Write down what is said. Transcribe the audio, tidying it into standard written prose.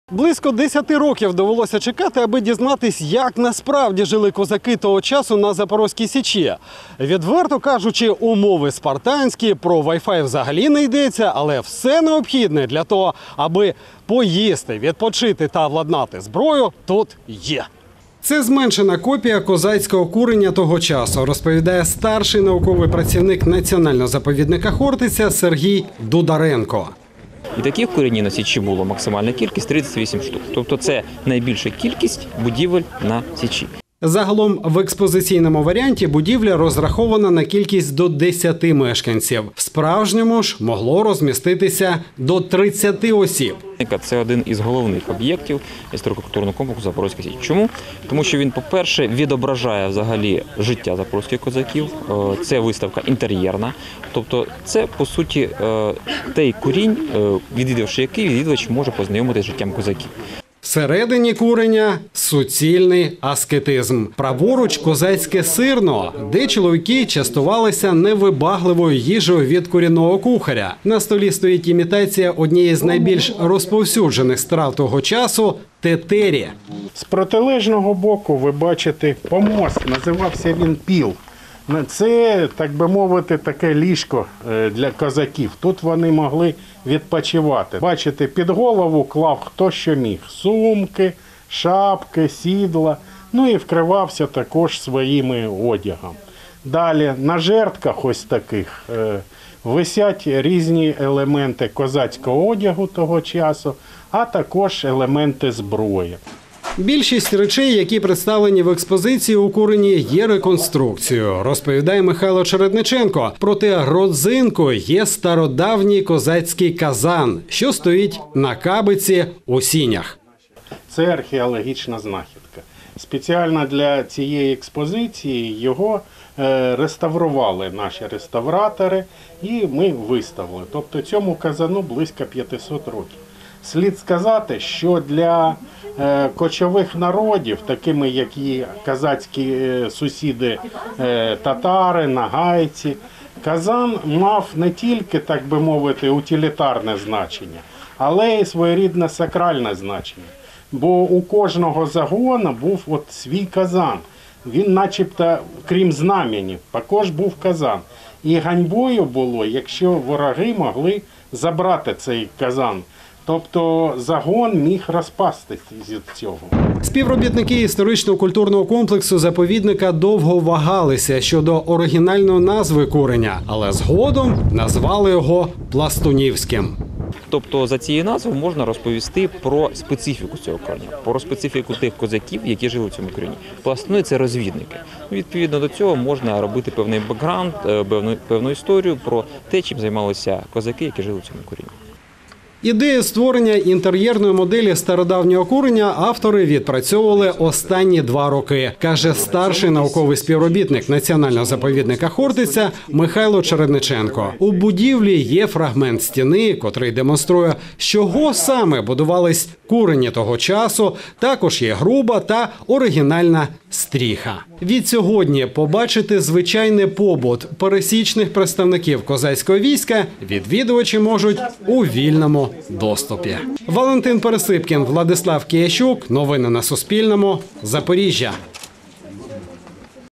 Близько 10 років довелося чекати, аби дізнатись, як насправді жили козаки того часу на Запорозькій Січі. Відверто кажучи, умови спартанські, про Wi-Fi взагалі не йдеться, але все необхідне для того, аби поїсти, відпочити та владнати зброю, тут є. Це зменшена копія козацького курення того часу, розповідає старший науковий працівник Національного заповідника Хортиця Сергій Дударенко. І таких куренів на Січі було максимальна кількість – 38 штук. Тобто це найбільша кількість будівель на Січі. Загалом в експозиційному варіанті будівля розрахована на кількість до 10 мешканців. В справжньому ж могло розміститися до 30 осіб. Це один із головних об'єктів історико-культурного комплексу Запорозька Січ. Чому? Тому що він, по-перше, відображає взагалі життя запорозьких козаків. Це виставка інтер'єрна. Тобто це, по суті, той курінь, відвідавши який, відвідувач може познайомитися з життям козаків. Всередині курення – суцільний аскетизм. Праворуч – козацьке сирно, де чоловіки частувалися невибагливою їжею від курінного кухаря. На столі стоїть імітація однієї з найбільш розповсюджених страв того часу – тетері. З протилежного боку ви бачите помост, називався він піл. Це, так би мовити, таке ліжко для козаків. Тут вони могли відпочивати. Бачите, під голову клав хто що міг. Сумки, шапки, сідла. Ну і вкривався також своїми одягом. Далі на жердках ось таких висять різні елементи козацького одягу того часу, а також елементи зброї. Більшість речей, які представлені в експозиції у курені, є реконструкцією, розповідає Михайло Чередниченко. Проте родзинкою є стародавній козацький казан, що стоїть на кабиці у сінях. Це археологічна знахідка. Спеціально для цієї експозиції його реставрували наші реставратори і ми виставили. Тобто цьому казану близько 500 років. Слід сказати, що для кочових народів, такими як і козацькі сусіди татари, нагайці, казан мав не тільки, так би мовити, утилітарне значення, але й своєрідне сакральне значення. Бо у кожного загону був от свій казан. Він начебто, крім знаменів, також був казан. І ганьбою було, якщо вороги могли забрати цей казан. Тобто загон міг розпастись від цього. Співробітники історично-культурного комплексу заповідника довго вагалися щодо оригінальної назви куреня, але згодом назвали його Пластунівським. Тобто за цією назвою можна розповісти про специфіку цього курення, про специфіку тих козаків, які жили в цьому курені. Пластуни – це розвідники. Відповідно до цього можна робити певний бекграунд, певну історію про те, чим займалися козаки, які жили в цьому курені. Ідею створення інтер'єрної моделі стародавнього курення автори відпрацьовували останні 2 роки, каже старший науковий співробітник Національного заповідника Хортиця Михайло Чередниченко. У будівлі є фрагмент стіни, котрий демонструє, з чого саме будувались курені того часу. Також є груба та оригінальна стріха. Відсьогодні побачити звичайний побут пересічних представників козацького війська відвідувачі можуть у вільному доступі. Валентин Пересипкін, Владислав Киящук. Новини на Суспільному. Запоріжжя.